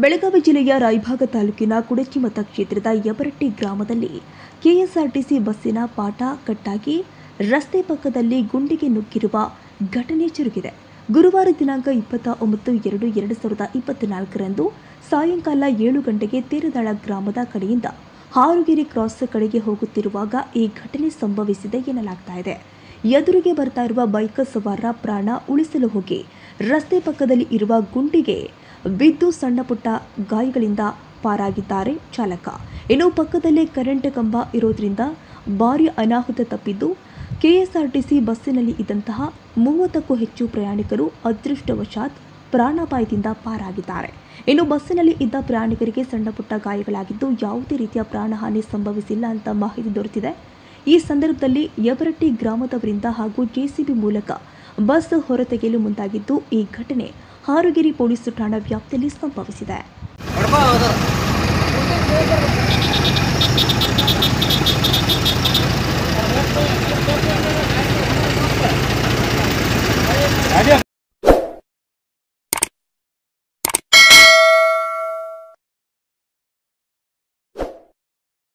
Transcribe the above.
ಬೆಳಗಾವಿ ಜಿಲ್ಲೆಯ ರಾಯಭಾಗ ತಾಲೂಕಿನ ಕುಡಚಿ ಮತಕ್ಷೇತ್ರದ ಯಬರಟ್ಟಿ ಗ್ರಾಮದಲ್ಲಿ ಕೆಎಸ್ಆರ್ಟಿಸಿ ಬಸ್ಸಿನ ಪಾಠ ಕಟ್ಟಾಗಿ ರಸ್ತೆ ಪಕ್ಕದಲ್ಲಿ ಗುಂಡಿಗೆ ನುಗ್ಗಿರುವ ಘಟನೆ ಜರುಗಿದೆ. ಗುರುವಾರ ದಿನಾಂಕ 29/2/2024ರಂದು ಸಾಯಂಕಾಲ 7 ಗಂಟೆಗೆ ತೇರದಾಳ ಗ್ರಾಮದ ಕಡೆಯಿಂದ ಹಾರುಗಿರಿ ಕ್ರಾಸ್ ಕಡೆಗೆ ಹೋಗುತ್ತಿರುವಾಗ ಈ ಘಟನೆ ಸಂಭವಿಸಿದೆ ಎನ್ನಲಾಗ್ತಾ ಇದೆ. ಎದುರಿಗೆ ಬರ್ತಾ ಇರುವ ಬೈಕ್ ಸವಾರರ ಪ್ರಾಣ ಉಳಿಸಲು ಹೋಗಿ ರಸ್ತೆ ಪಕ್ಕದಲ್ಲಿ ಇರುವ ಗುಂಡಿಗೆ ಬಿದ್ದು ಸಣ್ಣ ಪುಟ್ಟ ಗಾಯಗಳಿಂದ ಪಾರಾಗಿದ್ದಾರೆ ಚಾಲಕ. ಇನ್ನು ಪಕ್ಕದಲ್ಲೇ ಕರೆಂಟ್ ಕಂಬ ಇರೋದ್ರಿಂದ ಭಾರೀ ಅನಾಹುತ ತಪ್ಪಿದ್ದು ಕೆಎಸ್ಆರ್ಟಿಸಿ ಬಸ್ಸಿನಲ್ಲಿ ಇದ್ದಂತಹ 30ಕ್ಕೂ ಹೆಚ್ಚು ಪ್ರಯಾಣಿಕರು ಅದೃಷ್ಟವಶಾತ್ ಪ್ರಾಣಾಪಾಯದಿಂದ ಪಾರಾಗಿದ್ದಾರೆ. ಇನ್ನು ಬಸ್ಸಿನಲ್ಲಿ ಇದ್ದ ಪ್ರಯಾಣಿಕರಿಗೆ ಸಣ್ಣ ಪುಟ್ಟ ಗಾಯಗಳಾಗಿದ್ದು ಯಾವುದೇ ರೀತಿಯ ಪ್ರಾಣಹಾನಿ ಸಂಭವಿಸಿಲ್ಲ ಅಂತ ಮಾಹಿತಿ ದೊರೆತಿದೆ. ಈ ಸಂದರ್ಭದಲ್ಲಿ ಯಬರಟ್ಟಿ ಗ್ರಾಮದವರಿಂದ ಹಾಗೂ ಜೆಸಿಬಿ ಮೂಲಕ ಬಸ್ ಹೊರತೆಗೆಯಲು ಮುಂದಾಗಿದ್ದು ಈ ಘಟನೆ ಹಾರುಗಿರಿ ಪೊಲೀಸ್ ಠಾಣಾ ವ್ಯಾಪ್ತಿಯಲ್ಲಿ ಸಂಭವಿಸಿದೆ.